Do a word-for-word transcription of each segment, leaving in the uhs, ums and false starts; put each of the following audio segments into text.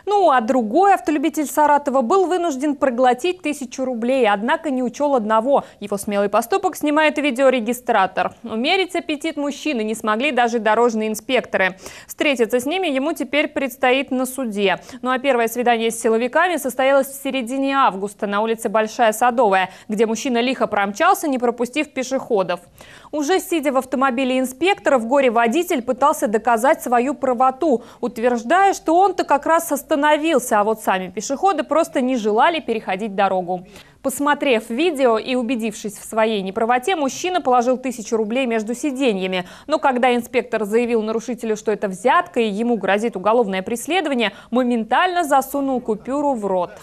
Ну, а другой автолюбитель Саратова был вынужден проглотить тысячу рублей, однако не учел одного. Его смелый поступок снимает видеорегистратор. Умерить аппетит мужчины не смогли даже дорожные инспекторы. Встретиться с ними ему теперь предстоит на суде. Ну а первое свидание с силовиками состоялось в середине августа на улице Большая Садовая, где мужчина лихо промчался, не пропустив пешеходов. Уже сидя в автомобиле инспекторов, горе-водитель пытался доказать свою правоту, утверждая, что он-то как раз остановился, а вот сами пешеходы просто не желали переходить дорогу. Посмотрев видео и убедившись в своей неправоте, мужчина положил тысячу рублей между сиденьями. Но когда инспектор заявил нарушителю, что это взятка и ему грозит уголовное преследование, моментально засунул купюру в рот.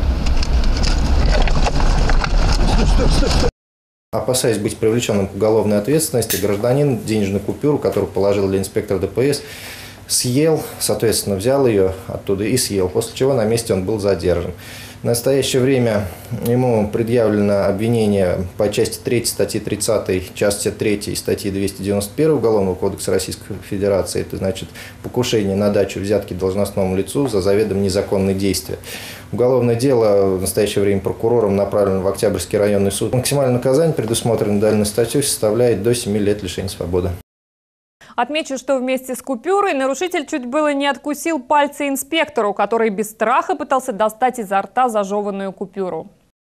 Опасаясь быть привлеченным к уголовной ответственности, гражданин денежную купюру, которую положил для инспектора ДПС, съел, соответственно, взял ее оттуда и съел, после чего на месте он был задержан. В настоящее время ему предъявлено обвинение по части третьей статьи тридцатой, части третьей статьи двести девяносто первой Уголовного кодекса Российской Федерации. Это значит покушение на дачу взятки должностному лицу за заведомо незаконные действия. Уголовное дело в настоящее время прокурором направлено в Октябрьский районный суд. Максимальное наказание, предусмотренное данной статьей, составляет до семи лет лишения свободы. Отмечу, что вместе с купюрой нарушитель чуть было не откусил пальцы инспектору, который без страха пытался достать изо рта зажеванную купюру.